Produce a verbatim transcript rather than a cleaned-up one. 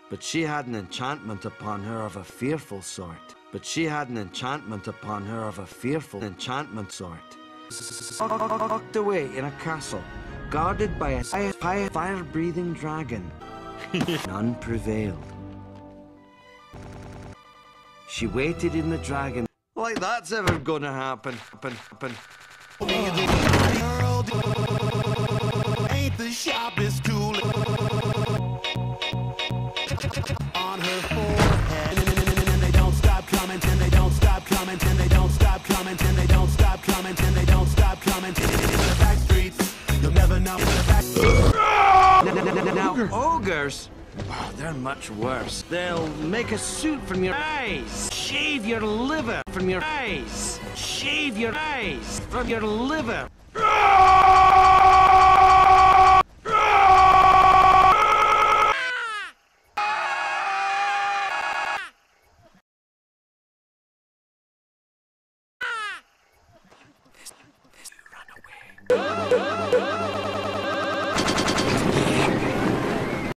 But she had an enchantment upon her of a fearful sort. But she had an enchantment upon her of a fearful enchantment sort. Locked away in a castle, guarded by a fire-breathing dragon. None prevailed. She waited in the dragon. Like that's ever gonna happen. Happen, happen. Ain't the sharpest tool on her forehead. And they don't stop coming, and they don't stop coming, and they don't stop coming, and they don't stop coming, and they don't stop coming. In the back streets, you'll never know. Now, ogres, oh, they're much worse. They'll make a suit from your eyes, shave your liver from your eyes, shave your eyes from your liver.